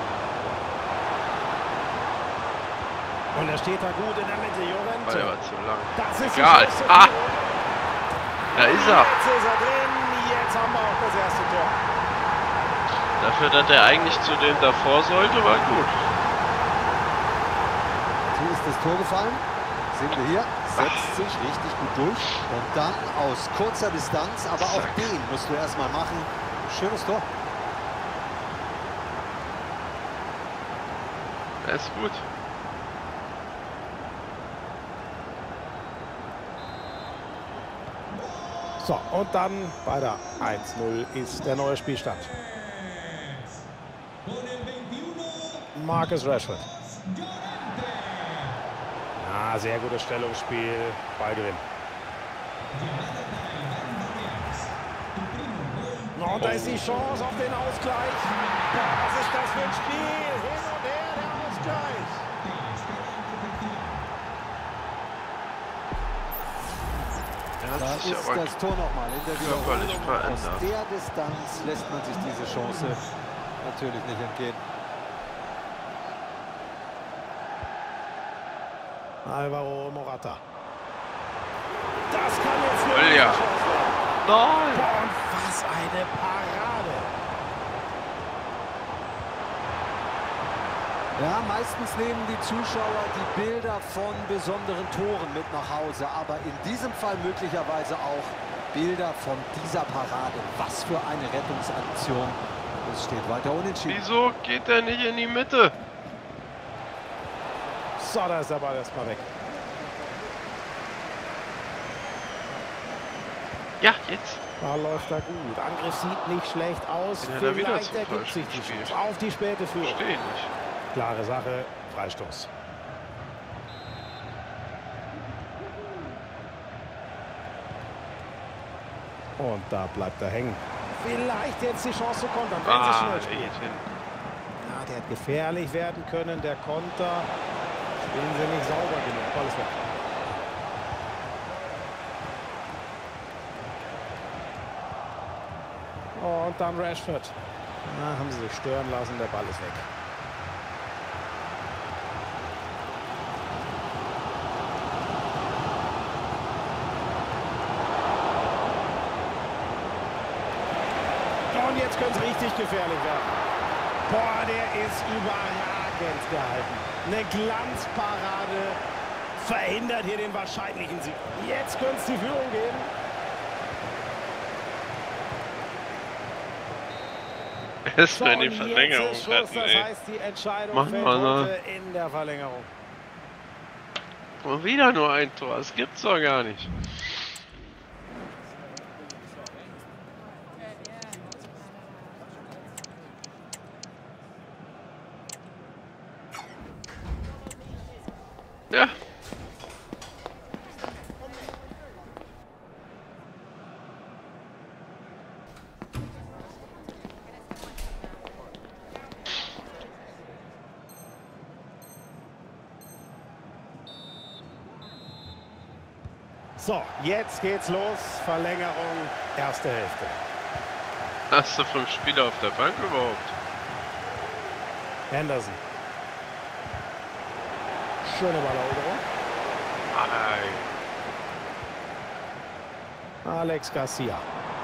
Und er steht da gut in der Mitte, Llorente. Der war zu lang. Das ist egal. Ah, da ist er. Jetzt ist er drin. Jetzt haben wir auch das erste Tor. Dafür, dass er eigentlich zu dem davor sollte, war gut. So ist das Tor gefallen. Sehen wir hier. Setzt sich richtig gut durch. Und dann aus kurzer Distanz. Aber auch den musst du erstmal machen. Schönes Tor. Er ist gut. So, und dann bei der eins null ist der neue Spielstand. Marcus Rashford. Ja, sehr gutes Stellungsspiel. Ballgewinn. Und da ist die Chance auf den Ausgleich. Was ist das für ein Spiel? Hin und her der Ausgleich. Da ist das Tor nochmal in der Wiederholung. Aus der Distanz lässt man sich diese Chance natürlich nicht entgehen. Alvaro Morata. Das kann jetzt nur eine Chance werden. Nein! Und was eine Parade. Ja, meistens nehmen die Zuschauer die Bilder von besonderen Toren mit nach Hause, aber in diesem Fall möglicherweise auch Bilder von dieser Parade. Was für eine Rettungsaktion. Es steht weiter unentschieden. Wieso geht er nicht in die Mitte? So, da ist der Ball erstmal weg. Ja, jetzt. Da läuft er gut. Angriff sieht nicht schlecht aus. Ja, da wieder Vielleicht zum ergibt Falschen sich die gespielt. Chance auf die späte Führung. Verstehe nicht. Klare Sache, Freistoß. Und da bleibt er hängen. Vielleicht jetzt die Chance zu kontern, wenn Ah, sie schnell der spielt. geht hin. Ja, der hätte gefährlich werden können, der Konter. Spielen sie nicht sauber genug. Ball ist weg. Und dann Rashford. Na, haben sie sich stören lassen, der Ball ist weg. Und jetzt könnte es richtig gefährlich werden. Boah, der ist überragend gehalten. Eine Glanzparade verhindert hier den wahrscheinlichen Sieg. Jetzt könnte es die Führung geben. Es So, wäre die und Verlängerung jetzt ist Schluss, retten, das ey. heißt, die Entscheidung Mann, fällt Mann, heute in der Verlängerung. Und wieder nur ein Tor. Das gibt's doch gar nicht. Ja. So, jetzt geht's los. Verlängerung, erste Hälfte. Hast du fünf Spieler auf der Bank überhaupt? Henderson. Schöne Balleroberung. Nein. Alex Garcia.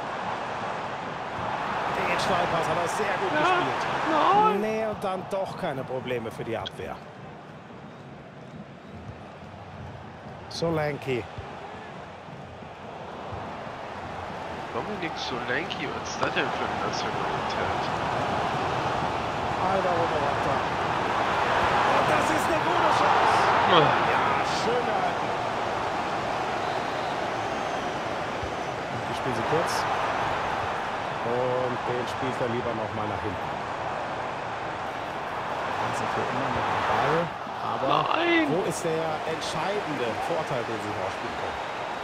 Den Steilpass hat er sehr gut ja. gespielt. Nee, und dann doch keine Probleme für die Abwehr. Solanke. Dominik Solanki, was ist das denn für eine Nationalität? Alvaro Morata. Und das ist eine gute Chance. Ja, schön gehalten. Die spielen sie kurz. Und den spielt er lieber noch mal nach hinten. Dann sind wir immer noch am Ball. Aber Nein. Wo ist der entscheidende Vorteil, den sie rausspielen können?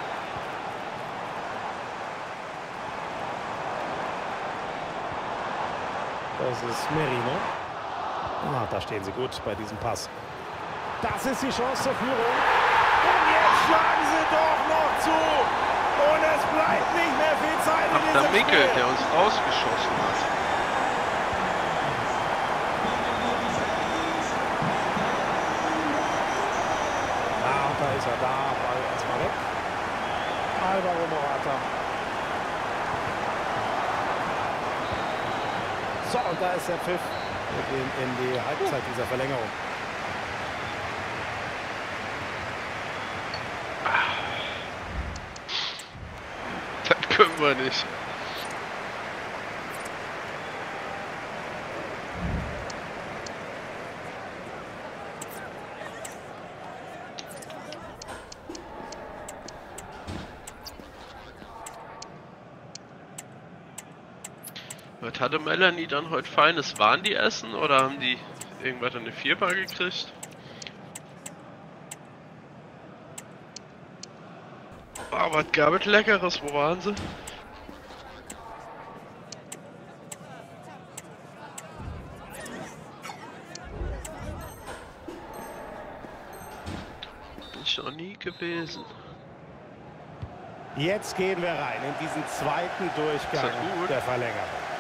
Das ist Merino. Ah, da stehen sie gut bei diesem Pass. Das ist die Chance zur Führung. Und jetzt schlagen sie doch noch zu. Und es bleibt nicht mehr viel Zeit in Ach, diesem der Mickel, Spiel. der uns rausgeschossen hat. Ja, und da ist er da. Ball erstmal weg. Alvaro Morata. So, und da ist der Pfiff. Wir gehen in die Halbzeit dieser Verlängerung. Das können wir nicht. Was hatte Melanie dann heute Feines? Waren die essen oder haben die irgendwas in eine Vierbar gekriegt? Ah, was gab es Leckeres? Wo waren sie? Bin ich noch nie gewesen. Jetzt gehen wir rein in diesen zweiten Durchgang gut? der Verlängerung.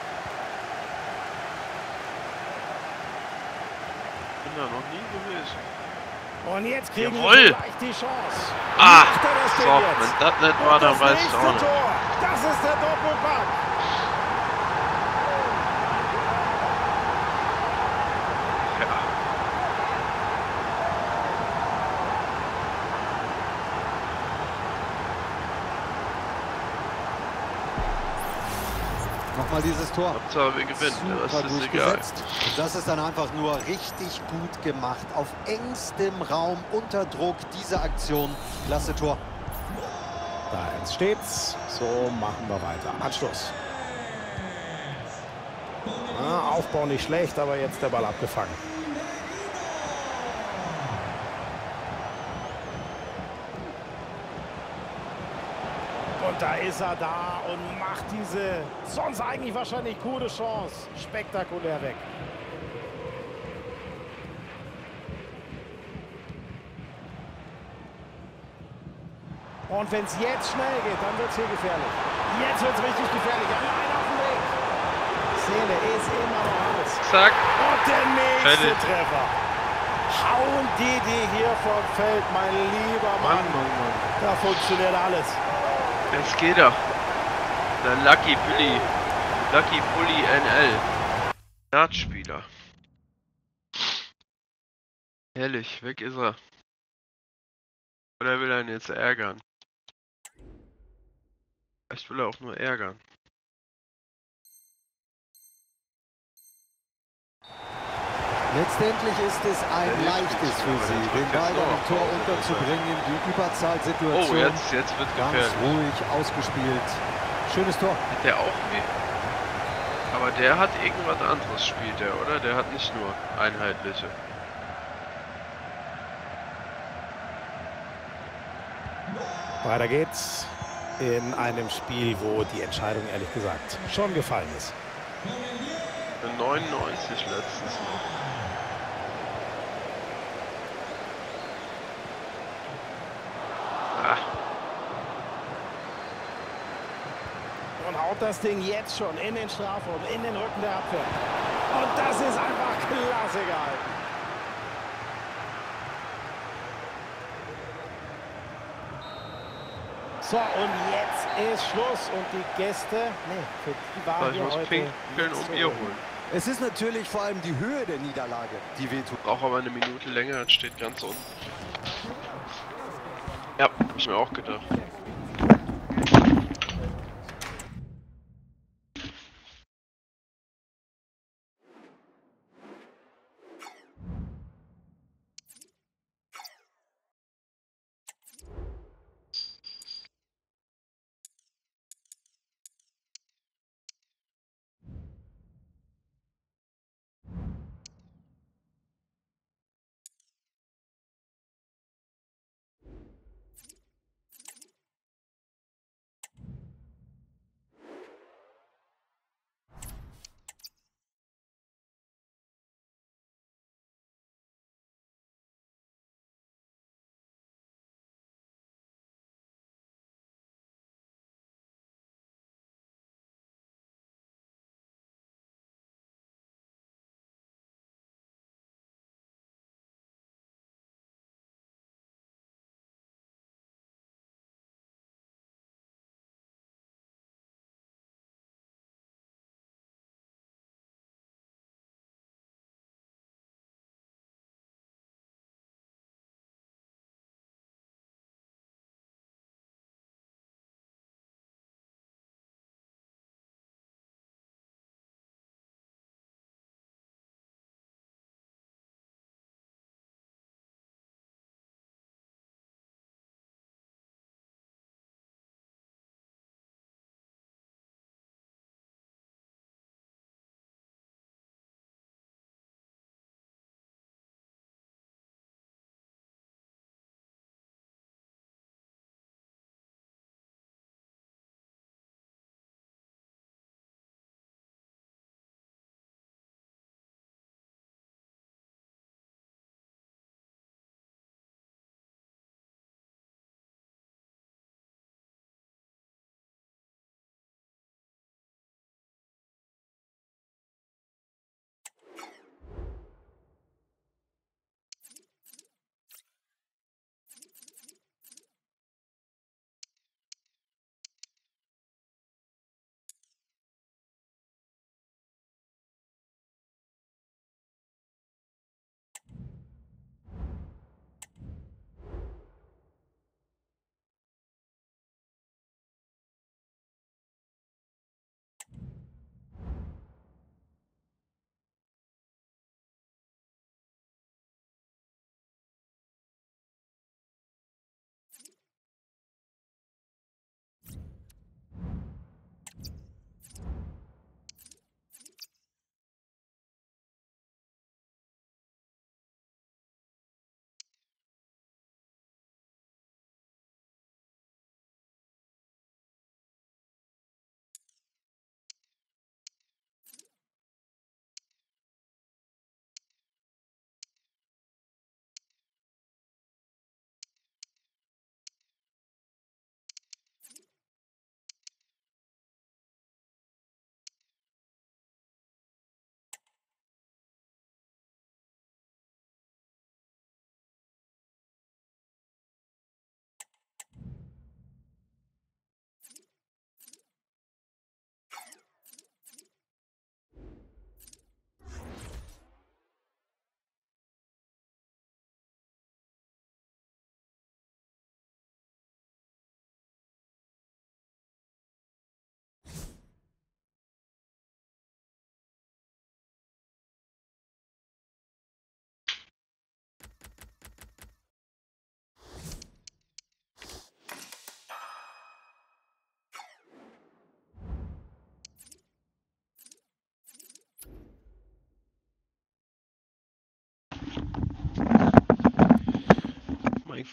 Bin da noch nie gewesen. Und jetzt kriegen Jawohl. wir gleich die Chance. Ah, Macht er das Ding so, jetzt? wenn das nicht Und war, dann das weiß ich nächste auch nicht. Tor. Das ist der Doppelpack. Ja. Nochmal dieses Tor. Hauptsache wir gewinnen, Super das ist egal. durchgesetzt. Und das ist dann einfach nur richtig gut gemacht. Auf engstem Raum, unter Druck, diese Aktion. Klasse Tor. Da jetzt steht's. So machen wir weiter. Anschluss. Ah, Aufbau nicht schlecht, aber jetzt der Ball abgefangen. Und da ist er da und macht diese sonst eigentlich wahrscheinlich gute Chance spektakulär weg. Und wenn es jetzt schnell geht, dann wird es hier gefährlich. Jetzt wird es richtig gefährlich. Allein auf dem Weg. Szene ist immer noch alles. Zack. Und der nächste Fertig. Treffer. Hauen die die hier vom Feld, mein lieber Mann. Mann, Mann, Mann. Da funktioniert alles. Jetzt geht er. Der Lucky Bully. Lucky Bully N L. Dartspieler. Herrlich, weg ist er. Oder will er ihn jetzt ärgern? Vielleicht will er auch nur ärgern. Letztendlich ist es ein leichtes für sie, den Ball dann im Tor unterzubringen. Die Überzahlsituation Oh, jetzt, jetzt wird ganz gefährlich. ruhig ausgespielt. Schönes Tor. Hat der auch wie... Aber der hat irgendwas anderes spielt der, oder? Der hat nicht nur einheitliche. Weiter geht's in einem Spiel, wo die Entscheidung ehrlich gesagt schon gefallen ist. Für neunundneunzig letztens noch. Ah, Und haut das Ding jetzt schon in den Strafraum, in den Rücken der Abwehr. Und das ist einfach klasse gehalten. So, und jetzt ist Schluss. Und die Gäste, nee, für die war ich hier muss heute pinkeln nichts und zu Bier holen. holen. Es ist natürlich vor allem die Höhe der Niederlage, die wehtut. Braucht aber eine Minute länger, das steht ganz unten. Ja, hab ich mir auch gedacht.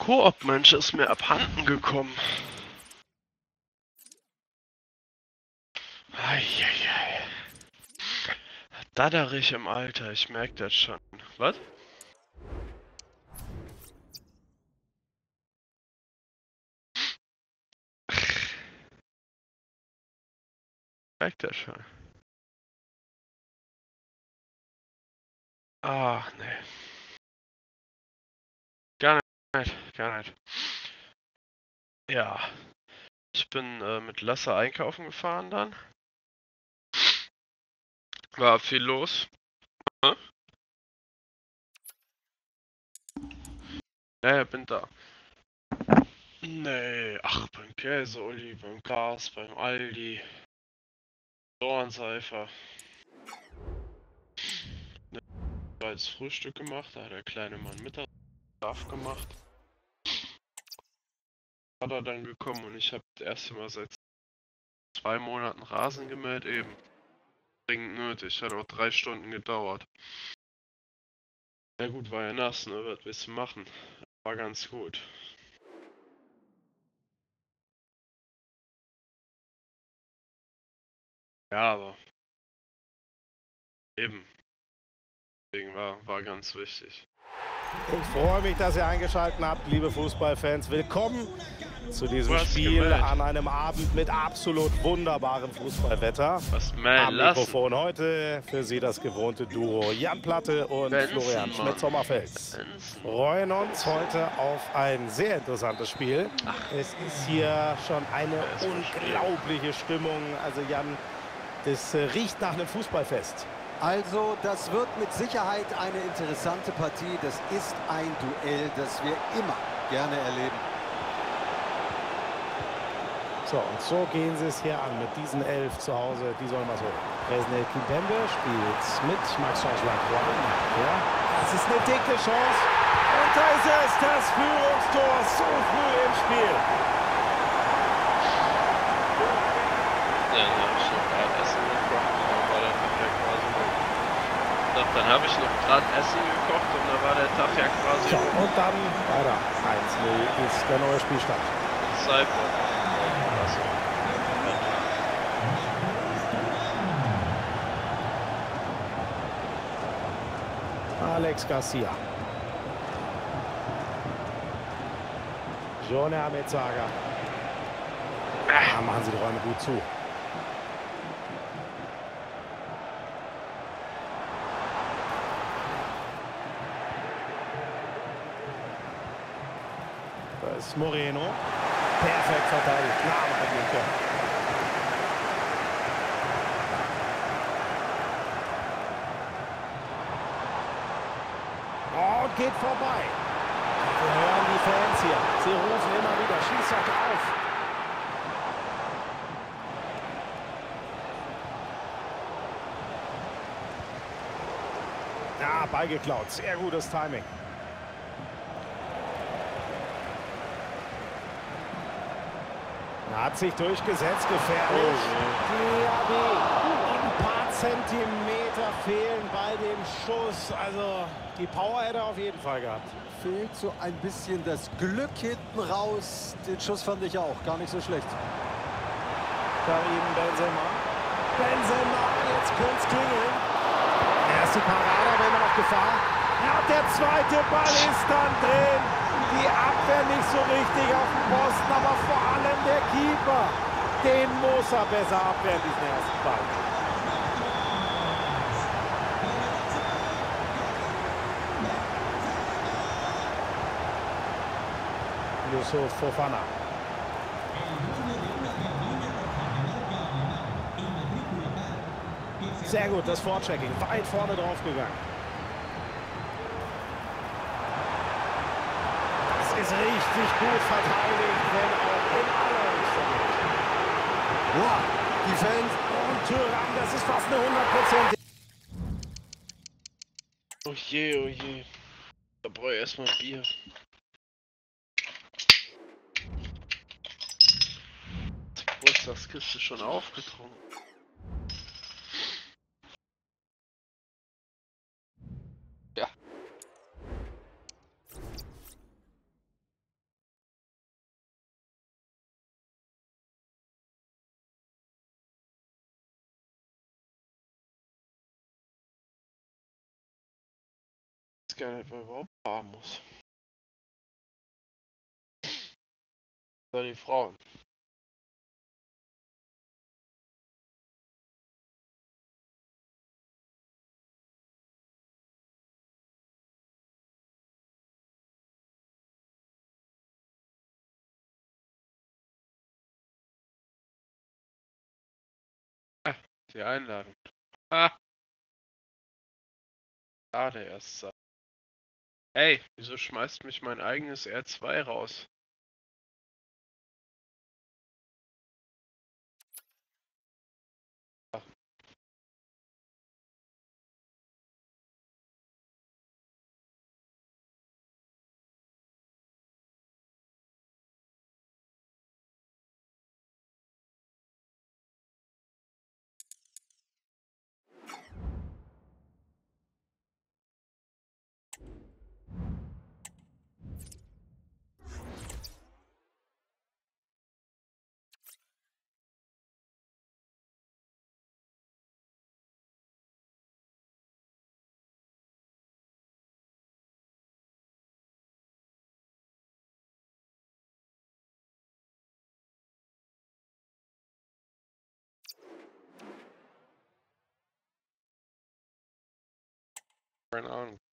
Koop-Mensch ist mir abhanden gekommen. Eieiei. Dadderich im Alter, ich merke das schon. Was? Merkt das schon. Ach, nee. Gar nicht, gar nicht. Ja. Ich bin äh, mit Lasse einkaufen gefahren dann. War viel los. Hm? Ja, ja, bin da. Nee, ach, beim Käse, Uli, beim Gas, beim Aldi. Dornseifer. Ne, als Frühstück gemacht, da hat der kleine Mann Mittagsschlaf gemacht. Hat er dann gekommen und ich habe das erste Mal seit zwei Monaten Rasen gemäht eben. Dringend nötig, hat auch drei Stunden gedauert. Ja gut, war ja nass, ne? Was willst du machen? War ganz gut. Ja, aber eben. Deswegen war, war ganz wichtig. Ich freue mich, dass ihr eingeschaltet habt, liebe Fußballfans. Willkommen zu diesem Du hast Spiel gemeldet. an einem Abend mit absolut wunderbarem Fußballwetter. Was man Am lassen. Mikrofon heute für Sie das gewohnte Duo Jan Platte und Benson, Florian Mann. Schmidt-Sommerfels. Benson. Freuen uns heute auf ein sehr interessantes Spiel. Es ist hier schon eine Ja, ist unglaubliche Stimmung. Also Jan, das äh, riecht nach einem Fußballfest. Also, das wird mit Sicherheit eine interessante Partie. Das ist ein Duell, das wir immer gerne erleben. So, und so gehen sie es hier an mit diesen elf zu Hause. Die sollen was holen. Presnel Kimpembe spielt mit Max Schauschlag. Ja, das ist eine dicke Chance. Und da ist es, das Führungstor so früh im Spiel. Ja, dann habe ich noch gerade Essen gekocht und dann war der Tag ja quasi rum. Doch, dann habe ich noch gerade Essen gekocht und dann war der Tag ja quasi So, rum. und dann weiter. eins null ist der neue Spielstand. Cyber. Achso. Alex Garcia. Jone Amezaga. Da machen sie die Räume gut zu. Da ist Moreno. Perfekt verteidigt. Na, am eigenen Tor. Oh, geht vorbei. Wir hören die Fans hier. Sie rufen immer wieder, schieß doch auf. Ja, Ball geklaut. Sehr gutes Timing. Er hat sich durchgesetzt, gefährlich. D A B. Ein paar Zentimeter fehlen bei dem Schuss. Also die Power hätte er auf jeden Fall gehabt. Fehlt so ein bisschen das Glück hinten raus. Den Schuss fand ich auch gar nicht so schlecht. Karim Benzema. Benzema, jetzt könnte es klingeln. Erste Parade, aber immer noch Gefahr. Ja, der zweite Ball ist dann drin. Die Abwehr nicht so richtig auf dem Posten, aber vor allem der Keeper. Den muss er besser abwehren, diesen ersten Ball. Yusuf Fofana. Sehr gut, das Vorchecking. Weit vorne drauf gegangen. Das ist richtig gut verteidigt, wenn auch in aller Richtung. Wow, die Fans. Und Thuram, das ist fast eine hundert Prozent. Oh je, oh je. Da brauche ich erstmal Bier. Die Geburtstagskiste schon aufgetrunken. Ja. Ich weiß gar nicht, wer überhaupt fahren muss. Oder die Frauen. Ah, die Einladung. Ah, schade erst. Ey, wieso schmeißt mich mein eigenes R zwei raus? Ach, keine Ahnung.